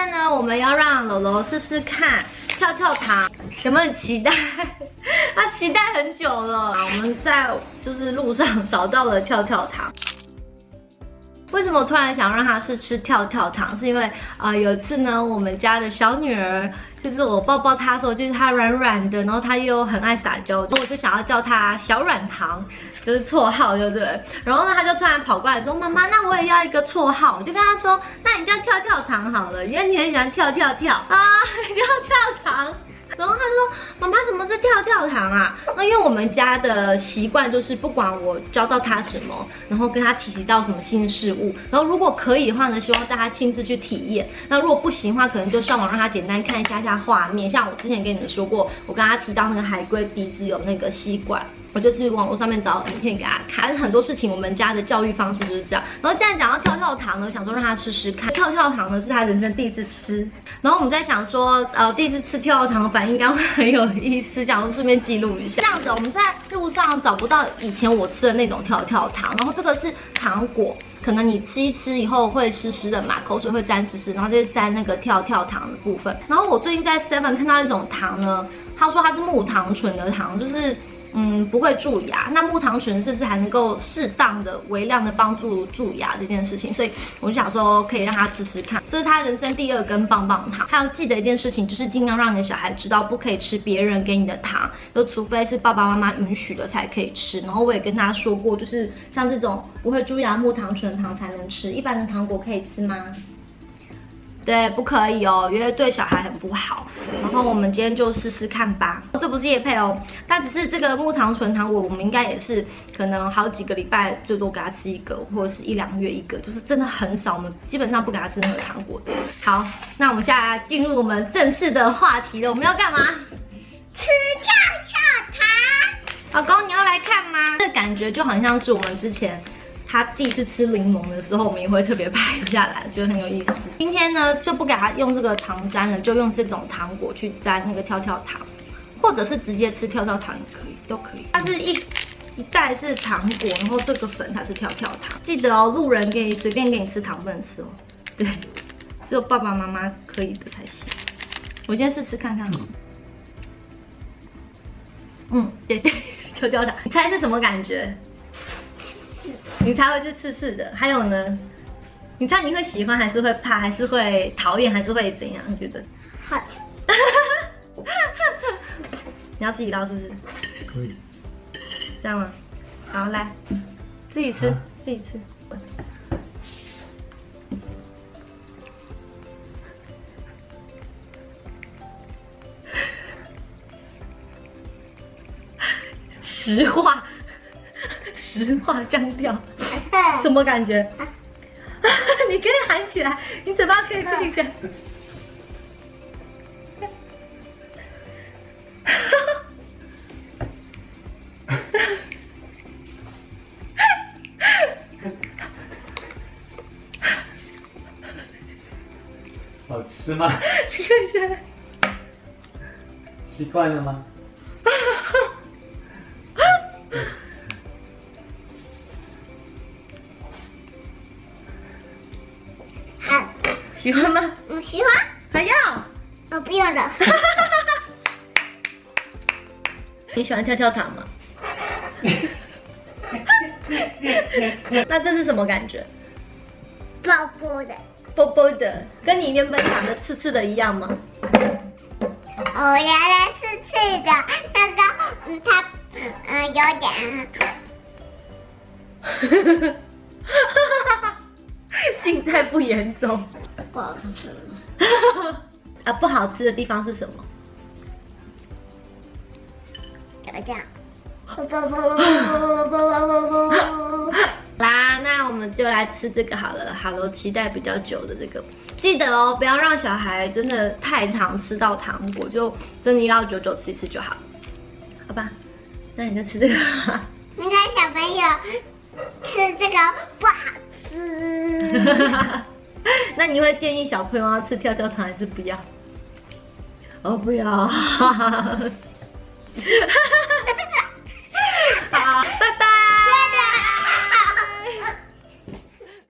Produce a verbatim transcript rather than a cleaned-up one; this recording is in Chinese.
天呢，我们要让柔柔试试看跳跳糖，有没有很期待？他期待很久了。我们在就是路上找到了跳跳糖。为什么我突然想让他试吃跳跳糖？是因为啊、呃，有一次呢，我们家的小女儿，就是我抱抱她的时候，就是她软软的，然后她又很爱撒娇，我就想要叫她小软糖，就是绰号，对不对？然后呢，她就突然跑过来说：“妈妈，那我也要一个绰号。”我就跟她说：“那你叫跳跳糖好了，因为你很喜欢跳跳跳啊，跳跳糖。”然后他就说：“妈妈，什么是跳跳糖啊？”那因为我们家的习惯就是，不管我教到他什么，然后跟他提及到什么新事物，然后如果可以的话呢，希望大家亲自去体验。那如果不行的话，可能就上网让他简单看一下下画面。像我之前跟你们说过，我跟他提到那个海龟鼻子有那个吸管。我就去网络上面找影片给他看，很多事情我们家的教育方式就是这样。然后既然讲到跳跳糖呢，想说让他试试看。跳跳糖呢是他人生第一次吃，然后我们在想说，呃，第一次吃跳跳糖的反应应该会很有意思，想说顺便记录一下。这样子，我们在路上找不到以前我吃的那种跳跳糖，然后这个是糖果。可能你吃一吃以后会湿湿的嘛，口水会沾湿湿，然后就沾那个跳跳糖的部分。然后我最近在 Seven 看到一种糖呢，他说它是木糖醇的糖，就是。嗯，不会蛀牙。那木糖醇是不是还能够适当的、微量的帮助蛀牙这件事情？所以我就想说，可以让他吃吃看。这是他人生第二根棒棒糖。他要记得一件事情，就是尽量让你的小孩知道，不可以吃别人给你的糖，就除非是爸爸妈妈允许的才可以吃。然后我也跟他说过，就是像这种不会蛀牙木糖醇的糖才能吃，一般的糖果可以吃吗？对，不可以哦，因为对小孩很不好。然后我们今天就试试看吧。这不是业配哦，但只是这个木糖醇糖果，我们应该也是可能好几个礼拜最多给他吃一个，或者是一两个月一个，就是真的很少。我们基本上不给他吃任何糖果的。好，那我们现在进入我们正式的话题了。我们要干嘛？ 吃跳跳糖。 老公，你要来看吗？这感觉就好像是我们之前。他第一次吃柠檬的时候，我们也会特别拍下来，觉得很有意思。今天呢，就不给他用这个糖粘了，就用这种糖果去粘那个跳跳糖，或者是直接吃跳跳糖也可以，都可以。它是一一袋是糖果，然后这个粉才是跳跳糖。记得哦，路人给你随便给你吃糖不能吃哦，对，只有爸爸妈妈可以的才行。我先试吃看看。嗯，对对，跳跳糖，你猜是什么感觉？你才会是刺刺的，还有呢？你猜你会喜欢还是会怕，还是会讨厌，还是会怎样？你觉得？ 好吃。 你要自己捞是不是？ 可以。 这样吗？好，来，自己吃，啊、自己吃。实话。实话降调，什么感觉？你可以喊起来，你嘴巴可以闭一下。 好吃吗？ 你看一下， 习惯了吗？ 喜欢吗？ 我喜欢。 还要？ 我不要了。 你喜欢跳跳糖吗？那这是什么感觉？ 薄薄的。 薄薄的，跟你原本想的刺刺的一样吗？ 哦，原来是刺的，那个，嗯，它，嗯，有点。 静态不严重。 不好吃。 啊，不好吃的地方是什么？ 怎么这样？不不不不不不不不不。 啦，那我们就来吃这个好了。好了，期待比较久的这个，记得哦，不要让小孩真的太常吃到糖果，就真的要久久吃一次就好，好吧？那你就吃这个。 那个小朋友吃这个不好吃。 那你会建议小朋友要吃跳跳糖还是不要？哦，不要。